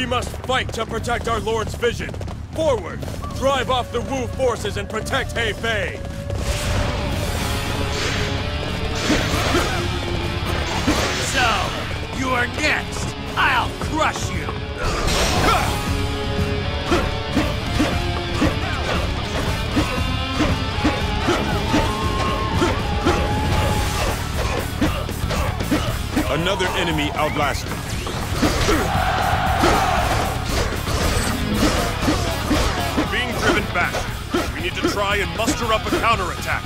We must fight to protect our Lord's vision. Forward! Drive off the Wu forces and protect Hefei! So, you are next! I'll crush you! Another enemy outlasted. We're being driven back. We need to try and muster up a counterattack.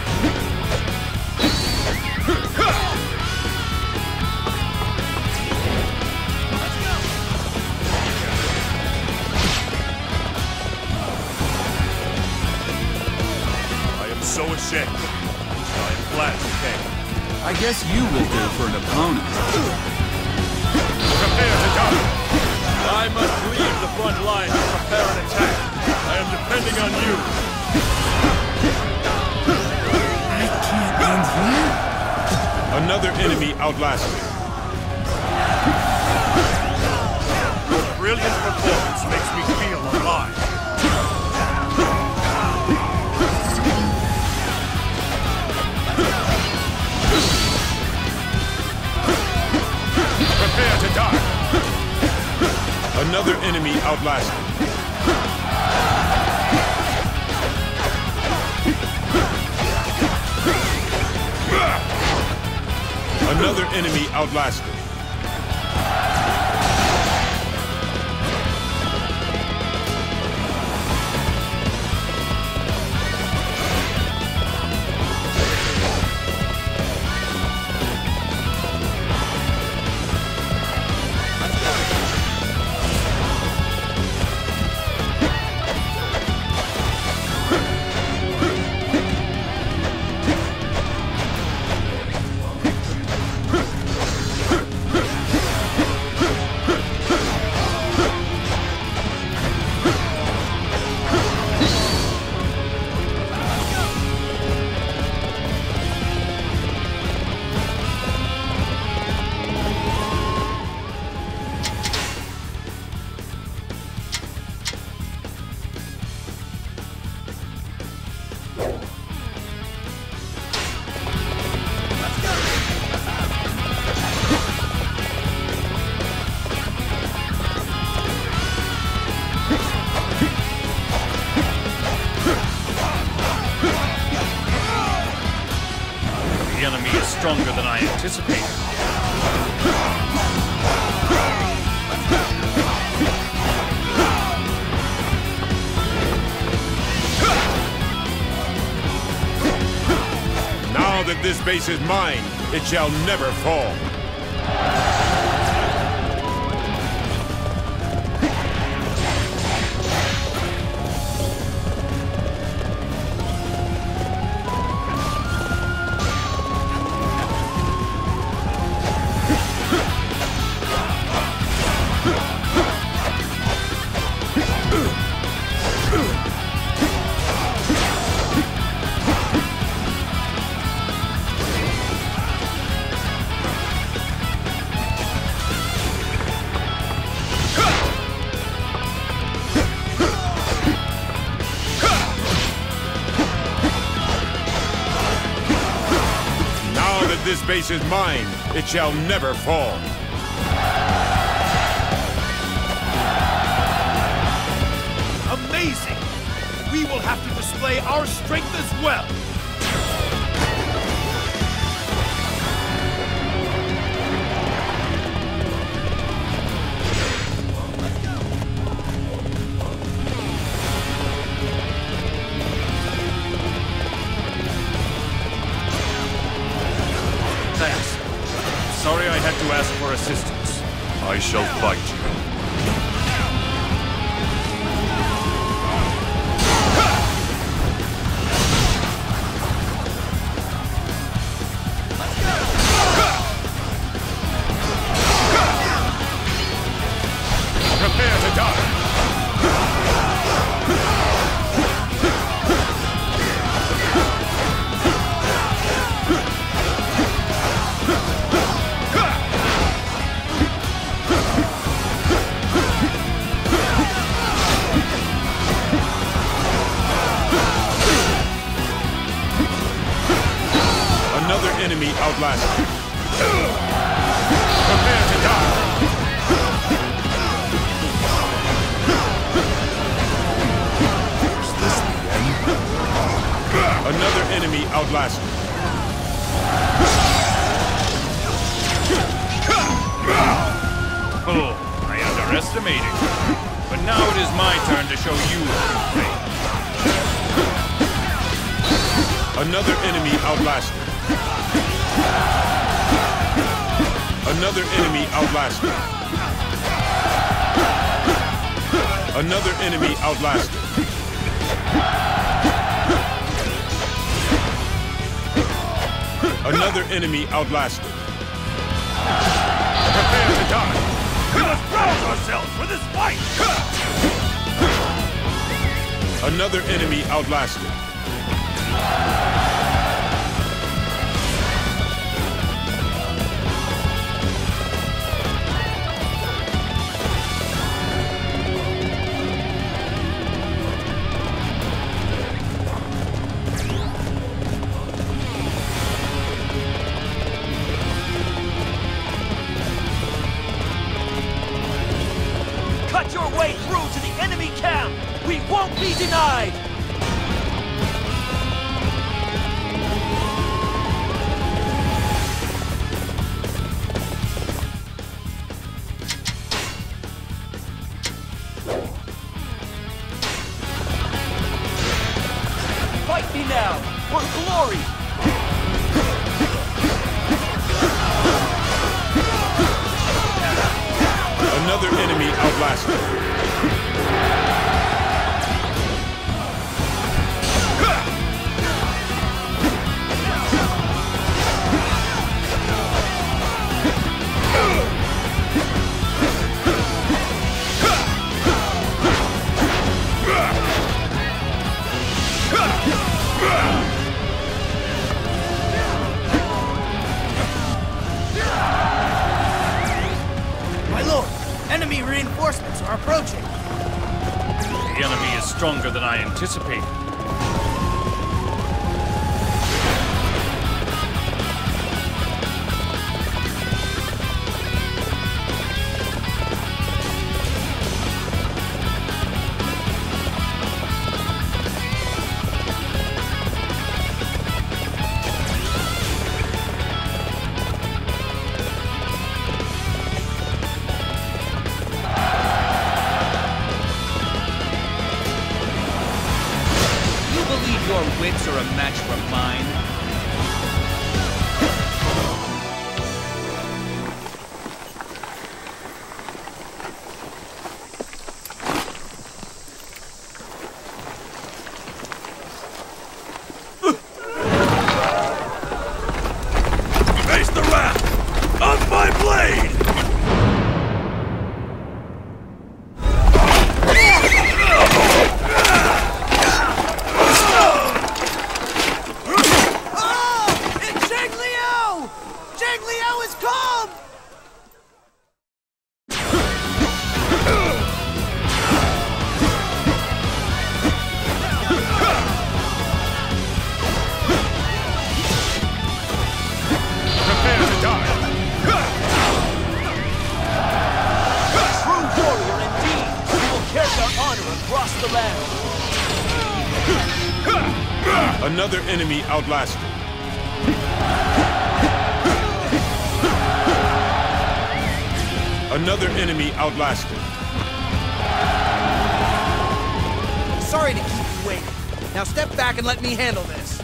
I am so ashamed. I am glad you came. I guess you will do for an opponent. Prepare to die! I must leave the front line to prepare an attack. I am depending on you. I can't end here. Another enemy outlasted. Your brilliant performance makes me feel alive. Prepare to die! Another enemy outlasted. Another enemy outlasted. The enemy is stronger than I anticipated. Now that this base is mine, it shall never fall. This base is mine. It shall never fall. Amazing! We will have to display our strength as well. Sorry I had to ask for assistance. I shall fight you. Prepare to die! Another enemy outlasted. Prepare to die. Is this the end? Another enemy outlasted. Oh, I underestimated. But now it is my turn to show you how to play. Another enemy outlasted. Another enemy outlasted. Another enemy outlasted. Another enemy outlasted. Prepare to die! We must rouse ourselves for this fight! Another enemy outlasted. Cut your way through to the enemy camp! We won't be denied! Fight me now, for glory! Another enemy outlasted. My lord, enemy reinforcements are approaching. The enemy is stronger than I anticipated. You believe your wits are a match for mine? Face the wrath of my blade! Oh! It's Zhang Liao! Zhang Liao has come! Prepare to die. True warrior indeed! You will carry our honor across the land! Another enemy outlasted. Another enemy outlasted. Sorry to keep you waiting. Now step back and let me handle this.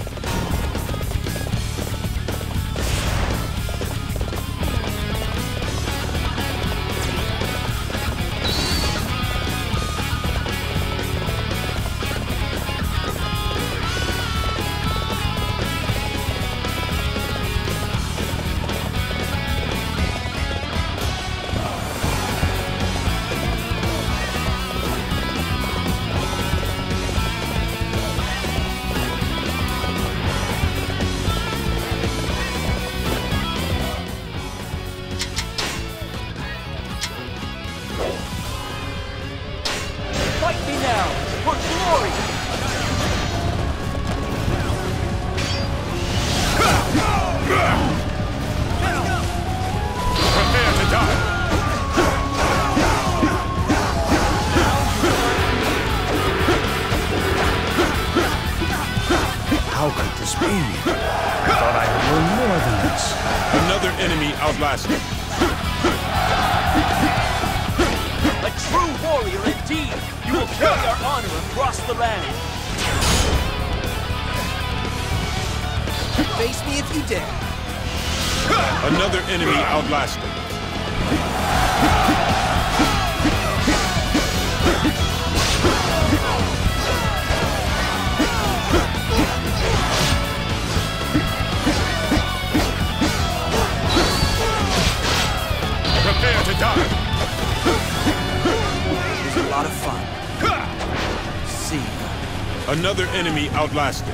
I thought I had learned more than this. Another enemy outlasted. A true warrior indeed! You will carry our honor across the land! Face me if you dare. Another enemy outlasted. Prepare to die! It was a lot of fun. See ya. Another enemy outlasted.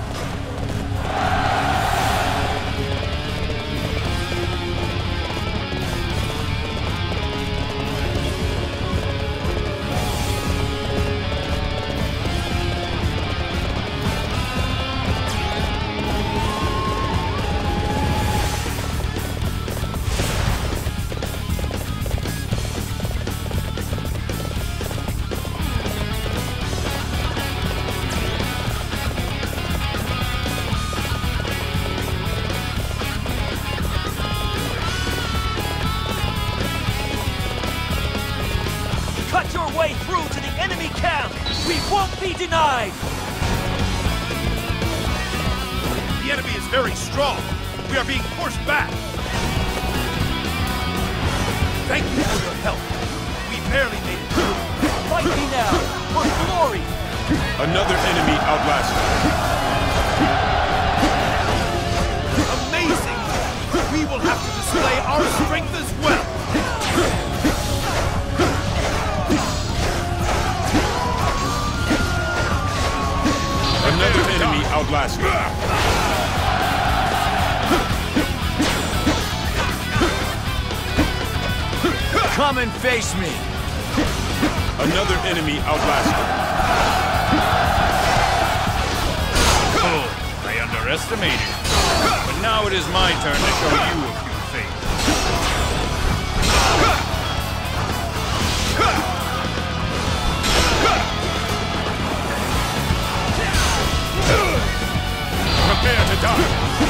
Cut your way through to the enemy camp! We won't be denied! The enemy is very strong. We are being forced back. Thank you for your help. We barely made it through. Fight me now, for glory! Another enemy outlasted. Amazing! We will have to display our strength as well. Another enemy outlasted. Come and face me. Another enemy outlasted. Oh, I underestimated you. But now it is my turn to show you a few things. Prepare to die!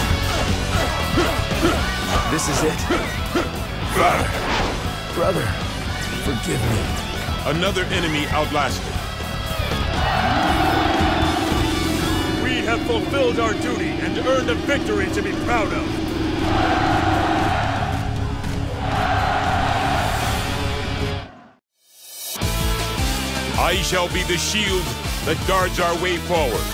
This is it. Father, brother, forgive me. Another enemy outlasted. We have fulfilled our duty and earned a victory to be proud of. I shall be the shield that guards our way forward.